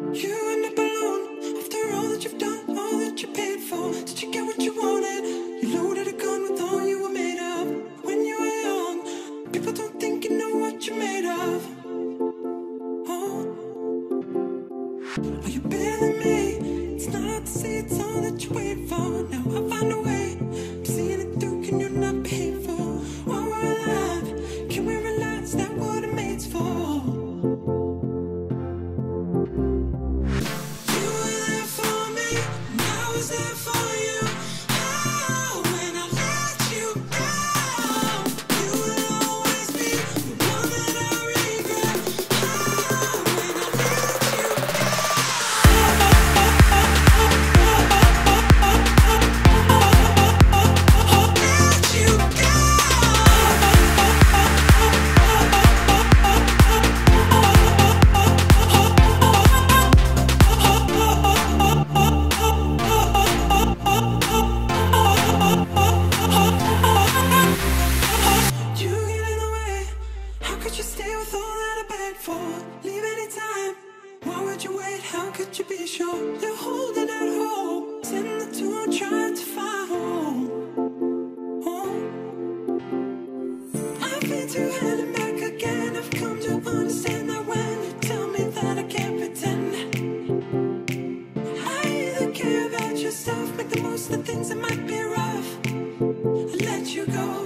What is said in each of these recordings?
You end up alone after all that you've done, all that you paid for. Did you get what you wanted? You loaded a gun with all you were made of. When you were young, people don't think you know what you're made of. Oh, are you better than me? It's not hard to see, it's all that you wait for. Now I find a way, I'm seeing it through. Can you not be hateful? While we're alive, can we realize that what it made's for? Leave anytime. Why would you wait? How could you be sure? You're holding out hope. Send the two, trying to find home. I've been too heading back again. I've come to understand that when you tell me that I can't pretend, I either care about yourself, make the most of the things that might be rough, and let you go.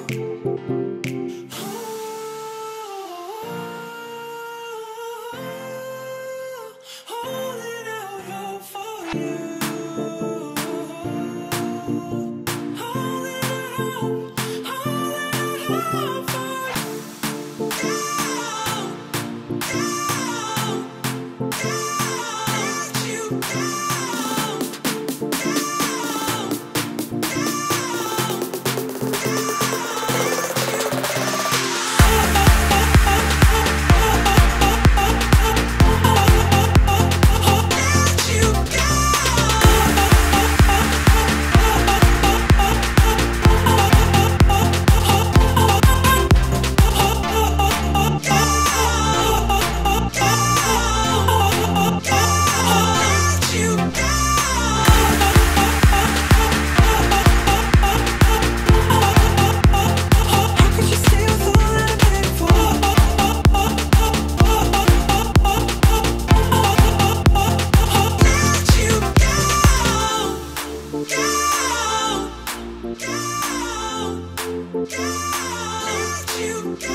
You